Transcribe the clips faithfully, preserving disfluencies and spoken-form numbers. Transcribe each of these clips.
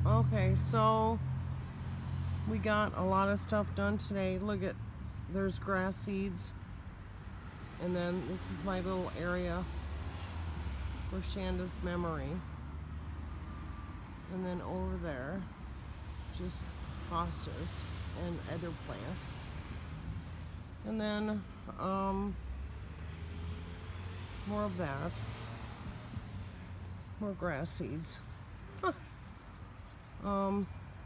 Okay, so we got a lot of stuff done today. Look at, there's grass seeds. And then this is my little area for Shanda's memory. And then over there, just hostas and other plants. And then um, more of that. More grass seeds. Huh. Um,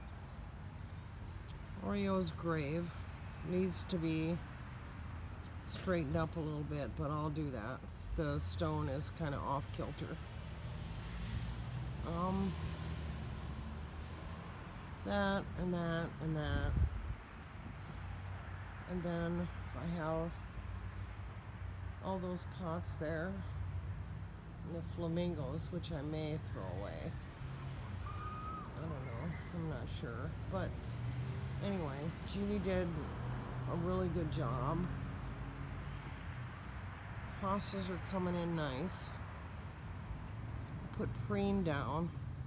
Oreo's grave needs to be straightened up a little bit, but I'll do that. The stone is kind of off kilter. Um, that and that and that. And then I have all those pots there. And the flamingos, which I may throw away. I don't know. I'm not sure. But anyway, Jeannie did a really good job. Hostas are coming in nice. Put preen down.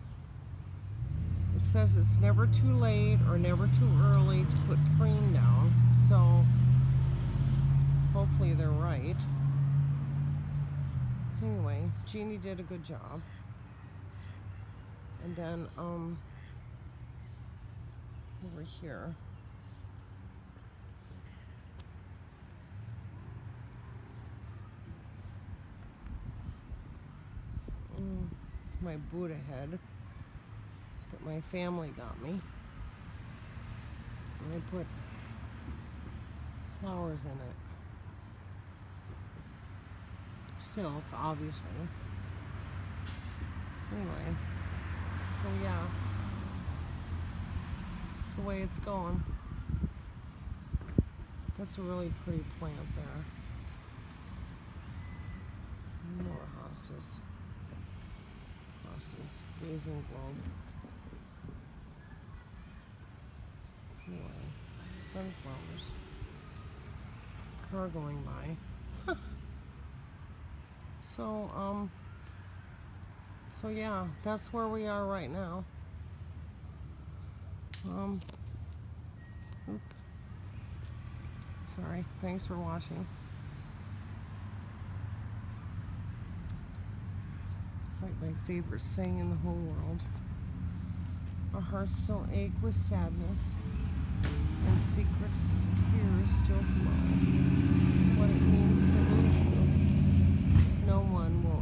It says it's never too late or never too early to put preen down. So hopefully they're right. Anyway, Jeannie did a good job. And then um over here, mm, it's my Buddha head that my family got me. And I put flowers in it. Silk, obviously. Anyway, so yeah, it's the way it's going. That's a really pretty plant there. More hostas. Hostas, gazing globe. Anyway, sunflowers. Car going by. So, um, so yeah, that's where we are right now. Um, oop. Sorry, thanks for watching. It's like my favorite saying in the whole world. Our hearts still ache with sadness, and secret tears still flow. What it means to lose you, no one will